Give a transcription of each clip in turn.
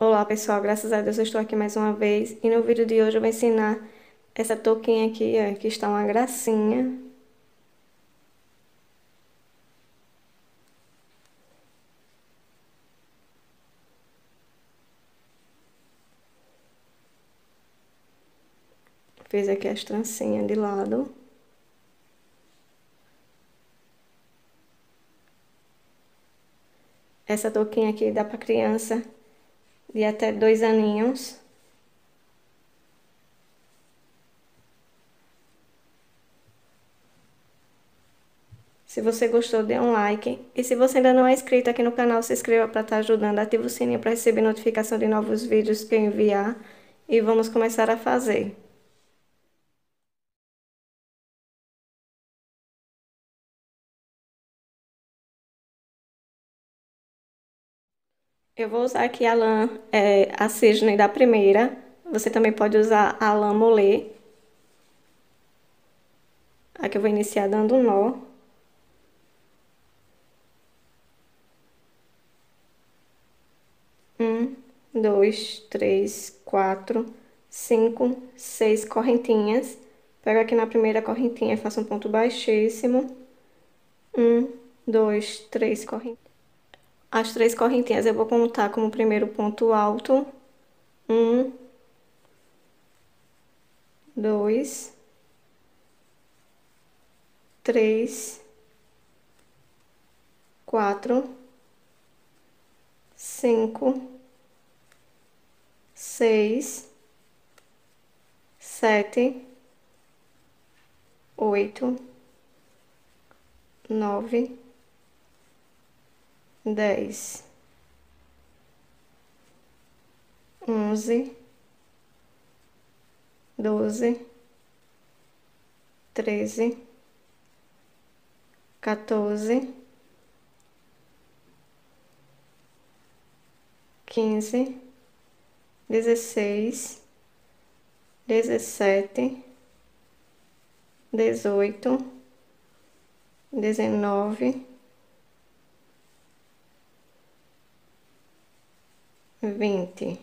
Olá pessoal, graças a Deus eu estou aqui mais uma vez e no vídeo de hoje eu vou ensinar essa touquinha aqui, ó, que está uma gracinha. Fiz aqui as trancinhas de lado. Essa touquinha aqui dá para criança de até 2 aninhos. Se você gostou, dê um like. E se você ainda não é inscrito aqui no canal, se inscreva para estar ajudando. Ative o sininho para receber notificação de novos vídeos que eu enviar. E vamos começar a fazer. Eu vou usar aqui a lã, a Cisne da primeira. Você também pode usar a lã Mollet. Aqui eu vou iniciar dando um nó. Um, dois, três, quatro, cinco, 6 correntinhas. Pego aqui na primeira correntinha e faço um ponto baixíssimo. Um, dois, 3 correntinhas. As 3 correntinhas eu vou contar como primeiro ponto alto. Um, dois, três, quatro, 5, 6, 7, 8, 9, 10, 11, 12, 13, 14, 15, 16, 17, 18, 19, 20.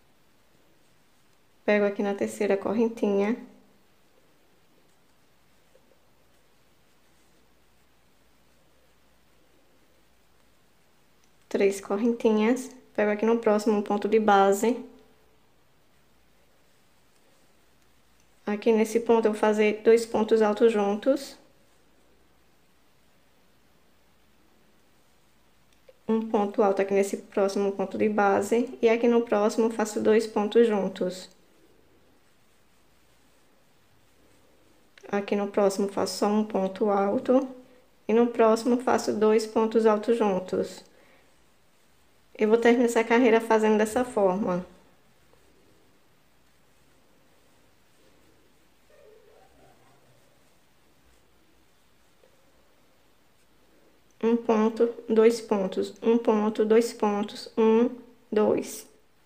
Pego aqui na terceira correntinha. Três correntinhas. Pego aqui no próximo ponto de base. Aqui nesse ponto eu vou fazer 2 pontos altos juntos. Um ponto alto aqui nesse próximo ponto de base. E aqui no próximo faço 2 pontos juntos. Aqui no próximo faço só um ponto alto. E no próximo faço 2 pontos altos juntos. Eu vou terminar essa carreira fazendo dessa forma. Um ponto, 2 pontos, um ponto, 2 pontos, 1, 2.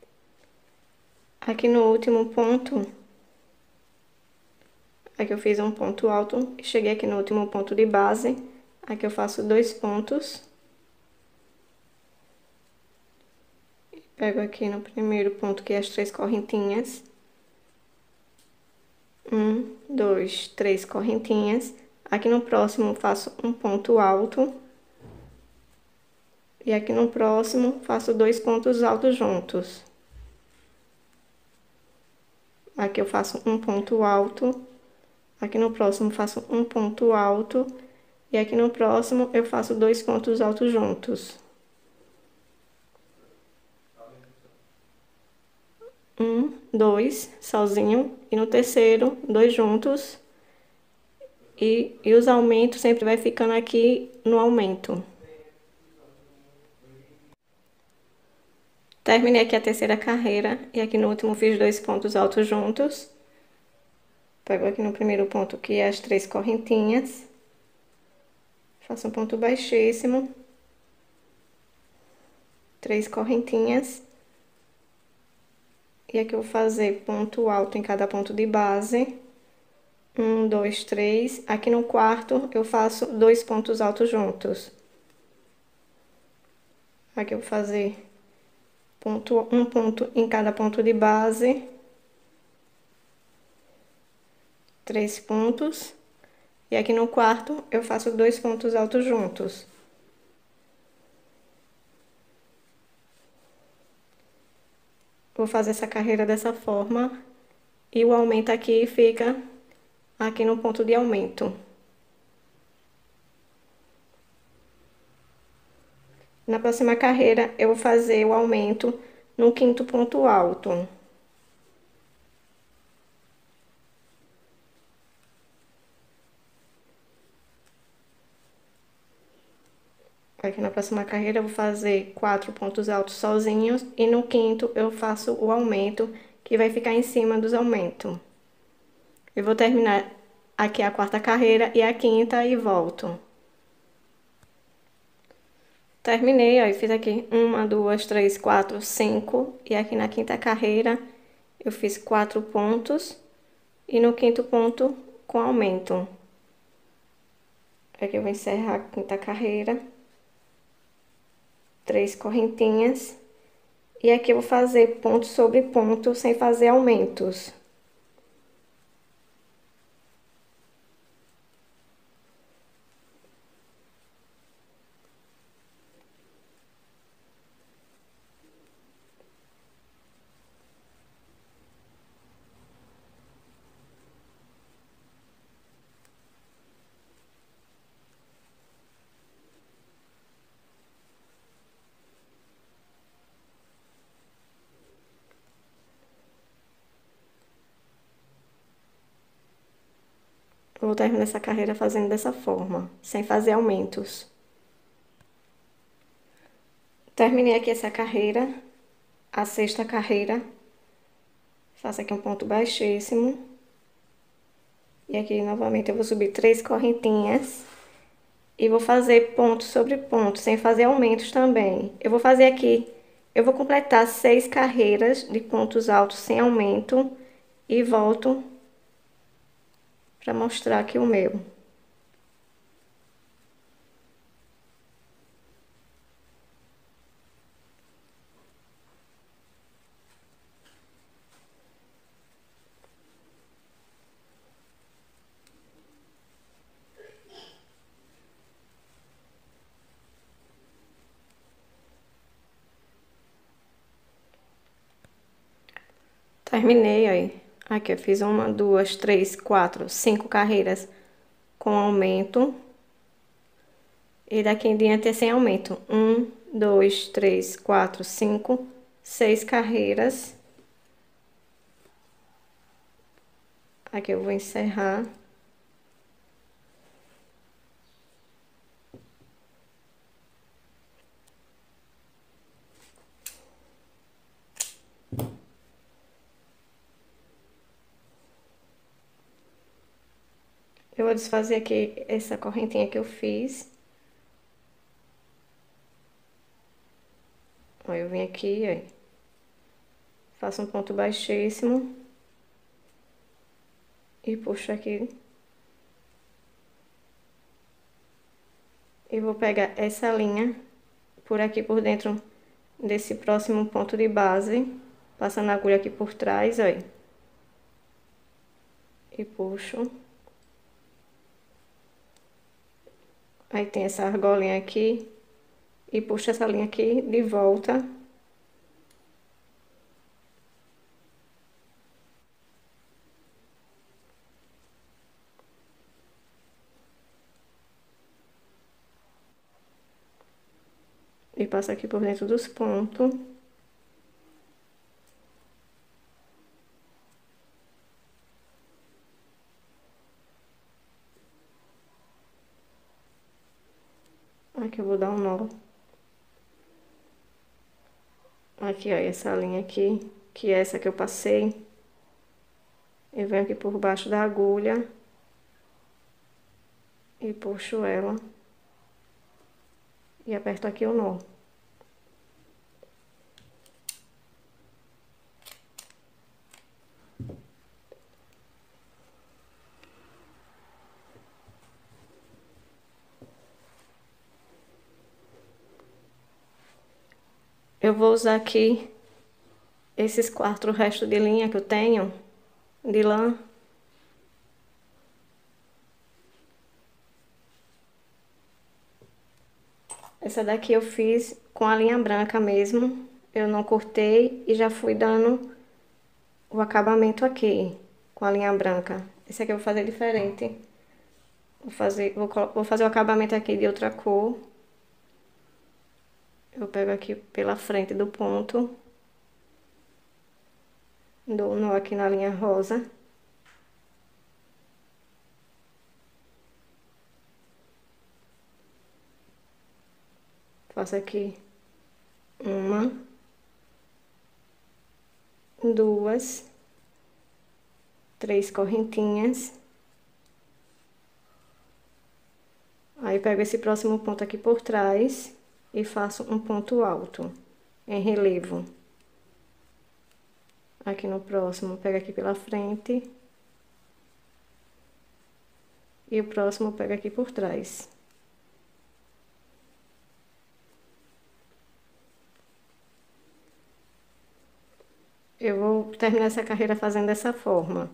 Aqui no último ponto, aqui eu fiz um ponto alto e cheguei aqui no último ponto de base. Aqui eu faço 2 pontos. Pego aqui no primeiro ponto, que é as 3 correntinhas. 1, 2, 3 correntinhas. Aqui no próximo faço um ponto alto. E aqui no próximo faço 2 pontos altos juntos. Aqui eu faço um ponto alto. Aqui no próximo faço um ponto alto. E aqui no próximo eu faço 2 pontos altos juntos. Um, 2, sozinho. E no terceiro, 2 juntos. E os aumentos sempre vai ficando aqui no aumento. Terminei aqui a terceira carreira. E aqui no último fiz 2 pontos altos juntos. Pego aqui no primeiro ponto, que é as 3 correntinhas. Faço um ponto baixíssimo. 3 correntinhas. E aqui eu vou fazer ponto alto em cada ponto de base. 1, 2, 3. Aqui no quarto eu faço 2 pontos altos juntos. Aqui eu vou fazer um ponto em cada ponto de base, 3 pontos, e aqui no quarto eu faço 2 pontos altos juntos. Vou fazer essa carreira dessa forma, e o aumento aqui fica aqui no ponto de aumento. Na próxima carreira, eu vou fazer o aumento no quinto ponto alto. Aqui na próxima carreira, eu vou fazer 4 pontos altos sozinhos e no quinto eu faço o aumento, que vai ficar em cima dos aumentos. Eu vou terminar aqui a quarta carreira e a quinta e volto. Terminei, ó, eu fiz aqui 1, 2, 3, 4, 5. E aqui na quinta carreira eu fiz 4 pontos. E no quinto ponto com aumento. Aqui eu vou encerrar a quinta carreira. 3 correntinhas. E aqui eu vou fazer ponto sobre ponto sem fazer aumentos. Eu vou terminar essa carreira fazendo dessa forma, sem fazer aumentos. Terminei aqui essa carreira, a sexta carreira. Faço aqui um ponto baixíssimo. E aqui novamente eu vou subir 3 correntinhas. E vou fazer ponto sobre ponto, sem fazer aumentos também. Eu vou fazer aqui, eu vou completar 6 carreiras de pontos altos sem aumento. E volto para mostrar aqui o meu. Terminei aí. Aqui eu fiz 1, 2, 3, 4, 5 carreiras com aumento. E daqui em diante é sem aumento. 1, 2, 3, 4, 5, 6 carreiras. Aqui eu vou encerrar. Eu vou desfazer aqui essa correntinha que eu fiz. Ó, eu vim aqui, ó. Faço um ponto baixíssimo. E puxo aqui. E vou pegar essa linha por aqui por dentro desse próximo ponto de base. Passando a agulha aqui por trás, ó. E puxo. Aí tem essa argolinha aqui. E puxo essa linha aqui de volta. E passo aqui por dentro dos pontos. Aqui eu vou dar um nó. Aqui, ó, essa linha aqui, que é essa que eu passei. Eu venho aqui por baixo da agulha. E puxo ela. E aperto aqui o nó. Eu vou usar aqui esses 4 restos de linha que eu tenho, de lã. Essa daqui eu fiz com a linha branca mesmo. Eu não cortei e já fui dando o acabamento aqui com a linha branca. Esse aqui eu vou fazer diferente. Vou fazer o acabamento aqui de outra cor. Eu pego aqui pela frente do ponto. Dou um nó aqui na linha rosa. Faço aqui uma, duas, 3 correntinhas. Aí pego esse próximo ponto aqui por trás e faço um ponto alto em relevo. Aqui no próximo, pego aqui pela frente. E o próximo pego aqui por trás. Eu vou terminar essa carreira fazendo dessa forma.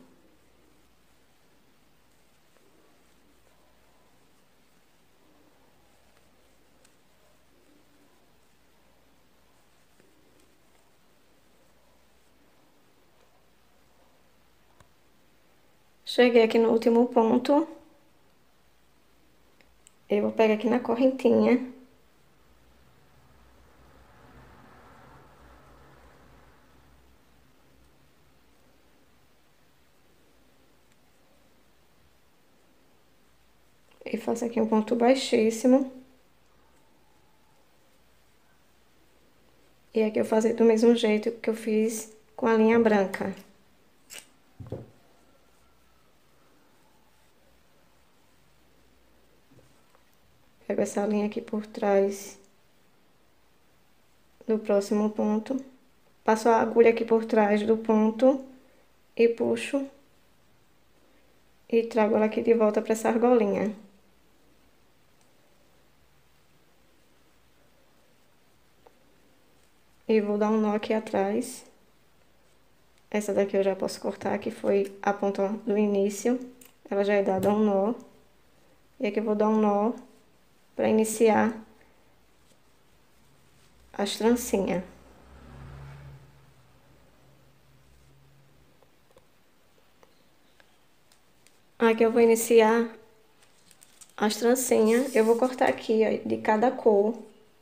Cheguei aqui no último ponto. Eu vou pegar aqui na correntinha. E faço aqui um ponto baixíssimo. E aqui eu faço do mesmo jeito que eu fiz com a linha branca. Pego essa linha aqui por trás do próximo ponto. Passo a agulha aqui por trás do ponto e puxo. E trago ela aqui de volta para essa argolinha. E vou dar um nó aqui atrás. Essa daqui eu já posso cortar, que foi a ponta do início. Ela já é dada um nó. E aqui eu vou dar um nó para iniciar as trancinhas. Aqui eu vou iniciar as trancinhas. Eu vou cortar aqui, ó, de cada cor.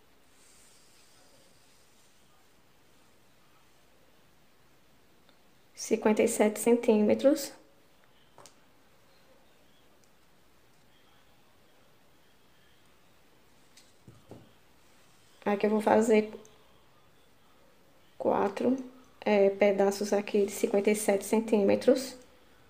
R$ 57 centímetros. Aqui eu vou fazer 4 pedaços aqui de 57 centímetros.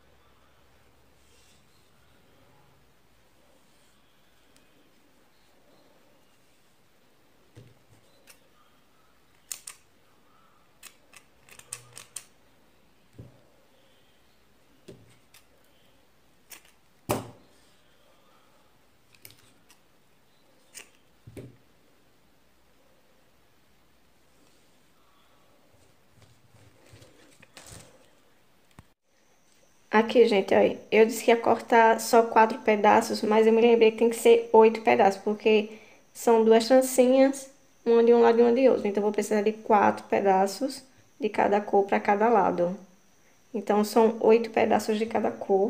Aqui, gente, olha, eu disse que ia cortar só 4 pedaços, mas eu me lembrei que tem que ser 8 pedaços, porque são 2 trancinhas, uma de um lado e uma de outro. Então, eu vou precisar de 4 pedaços de cada cor para cada lado. Então, são 8 pedaços de cada cor.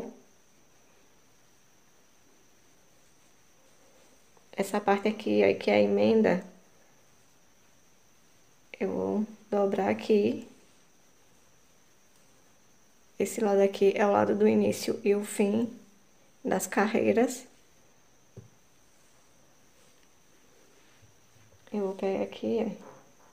Essa parte aqui, ó, que é a emenda, eu vou dobrar aqui. Esse lado aqui é o lado do início e o fim das carreiras. Eu vou pegar aqui, ó.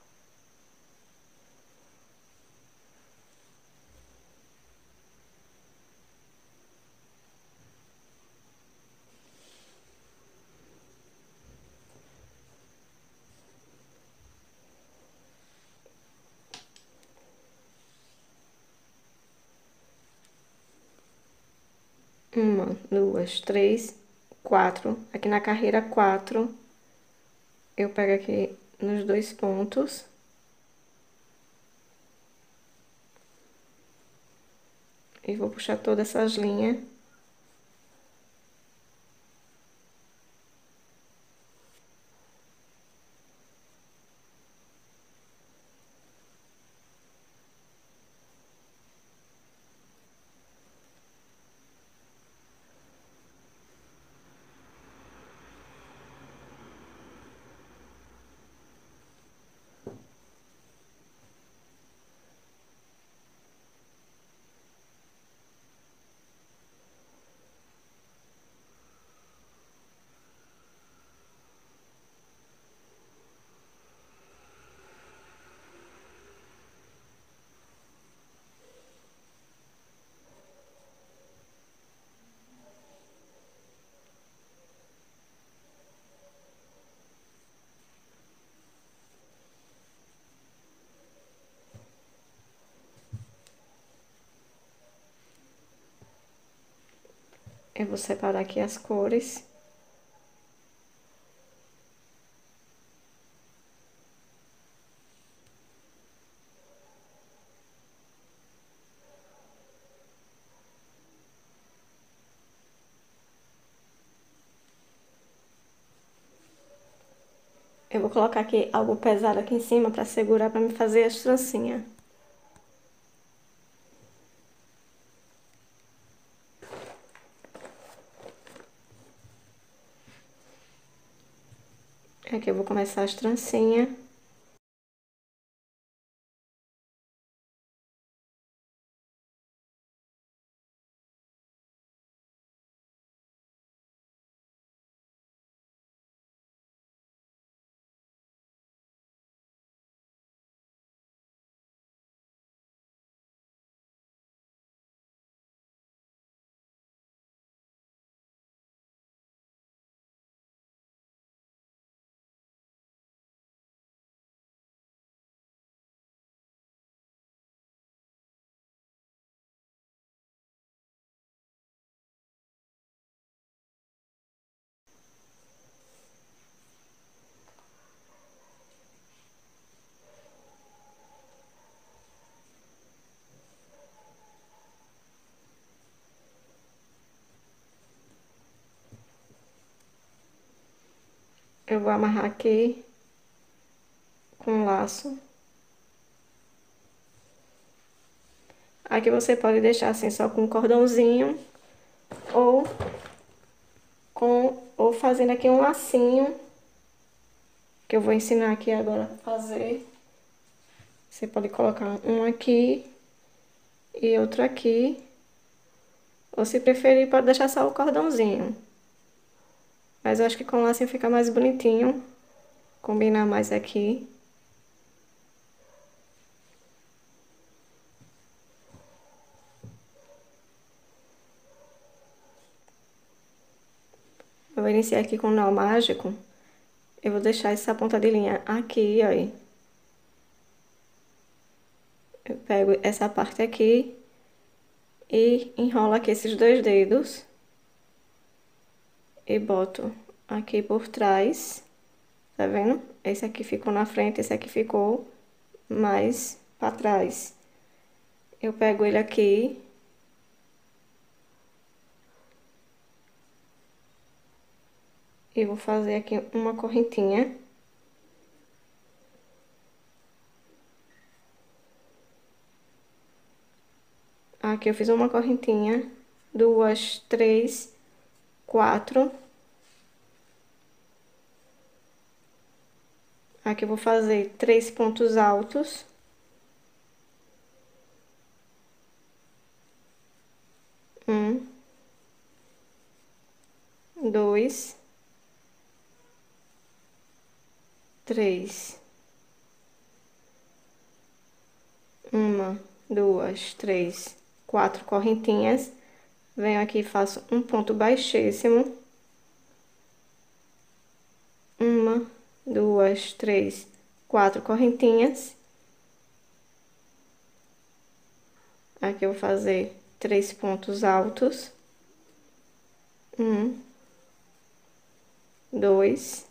Uma, duas, três, 4. Aqui na carreira 4, eu pego aqui nos 2 pontos. E vou puxar todas essas linhas. Eu vou separar aqui as cores. Eu vou colocar aqui algo pesado aqui em cima para segurar, para me fazer as trancinhas. Aqui eu vou começar as trancinhas. Eu vou amarrar aqui com laço. Aqui você pode deixar assim só com um cordãozinho ou fazendo aqui um lacinho, que eu vou ensinar aqui agora a fazer. Você pode colocar um aqui e outro aqui, ou se preferir pode deixar só o cordãozinho. Mas eu acho que com lacinho fica mais bonitinho, combinar mais aqui. Eu vou iniciar aqui com o nó mágico. Eu vou deixar essa ponta de linha aqui, ó. Eu pego essa parte aqui e enrolo aqui esses dois dedos. E boto aqui por trás. Tá vendo? Esse aqui ficou na frente, esse aqui ficou mais pra trás. Eu pego ele aqui. E vou fazer aqui uma correntinha. Aqui eu fiz uma correntinha, duas, três, quatro. Aqui eu vou fazer 3 pontos altos. Um, dois, três. Uma, duas, três, quatro correntinhas. Venho aqui e faço um ponto baixíssimo. Uma, duas, três, quatro correntinhas. Aqui eu vou fazer 3 pontos altos. Um, dois,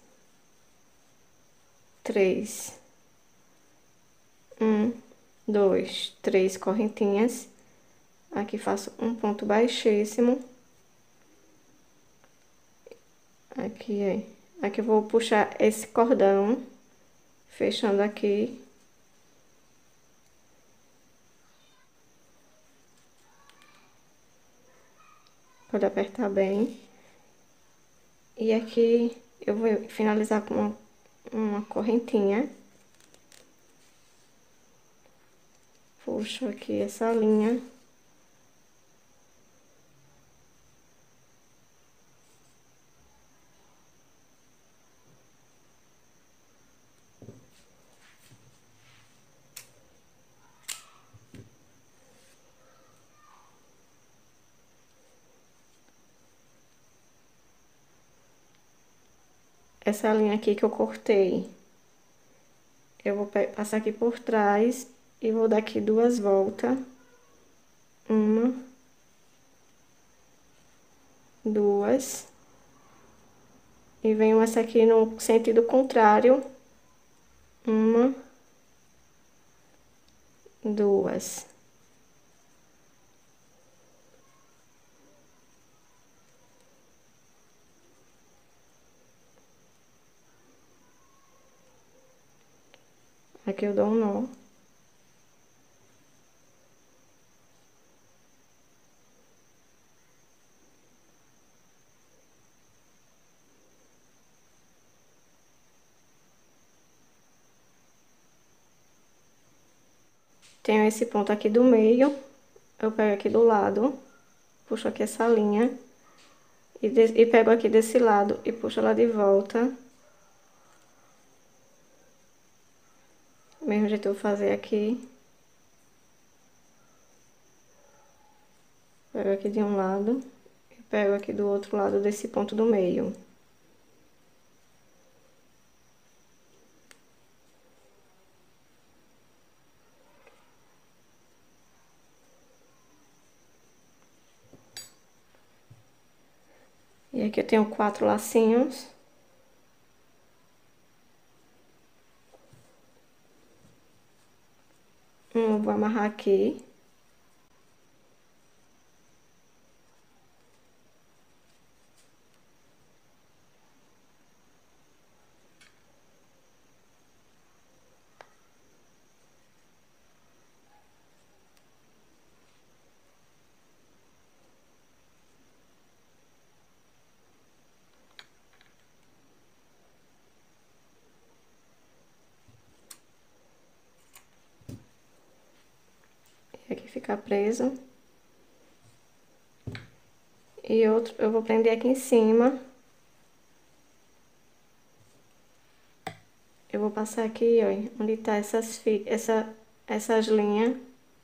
três. Um, dois, três correntinhas. Aqui faço um ponto baixíssimo. Aqui eu vou puxar esse cordão, fechando aqui. Pode apertar bem. E aqui eu vou finalizar com uma correntinha. Puxo aqui essa linha. Essa linha aqui que eu cortei, eu vou passar aqui por trás e vou dar aqui 2 voltas. 1, 2. E venho essa aqui no sentido contrário. 1, 2. Aqui eu dou um nó. Tenho esse ponto aqui do meio, eu pego aqui do lado, puxo aqui essa linha e pego aqui desse lado e puxo ela de volta. Do mesmo jeito eu vou fazer aqui. Pego aqui de um lado e pego aqui do outro lado desse ponto do meio. E aqui eu tenho 4 lacinhos. Eu vou amarrar aqui. E aqui fica preso. E outro eu vou prender aqui em cima. Eu vou passar aqui, ó, onde tá essas linhas.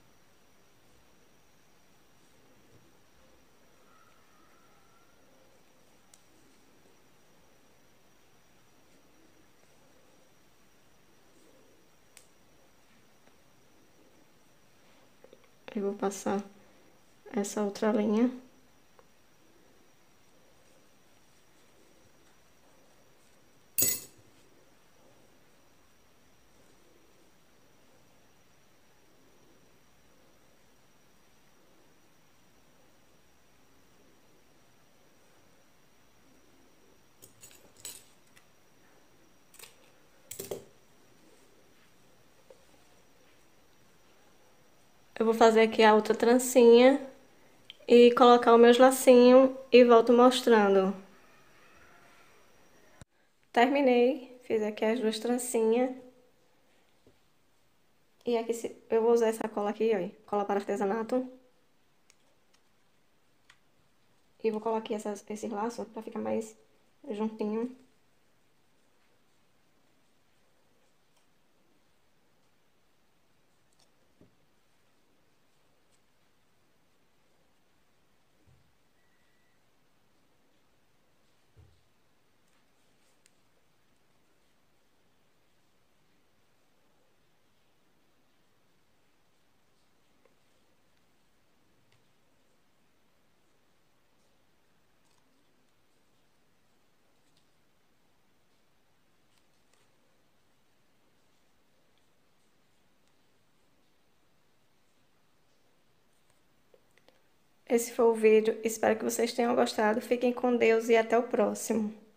Eu vou passar essa outra linha. Eu vou fazer aqui a outra trancinha e colocar os meus lacinhos e volto mostrando. Terminei, fiz aqui as 2 trancinhas. E aqui eu vou usar essa cola aqui, ó, cola para artesanato. E vou colocar aqui esses laços para ficar mais juntinho. Esse foi o vídeo. Espero que vocês tenham gostado. Fiquem com Deus e até o próximo.